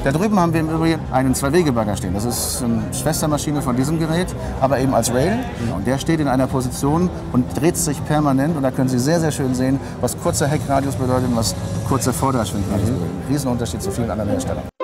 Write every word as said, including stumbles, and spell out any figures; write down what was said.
Da drüben haben wir im Übrigen einen Zwei-Wege-Bagger stehen. Das ist eine Schwestermaschine von diesem Gerät, aber eben als Rail. Und der steht in einer Position und dreht sich permanent. Und da können Sie sehr, sehr schön sehen, was kurzer Heckradius bedeutet und was kurzer Vorderschwingradius bedeutet. Riesenunterschied zu vielen anderen Herstellern.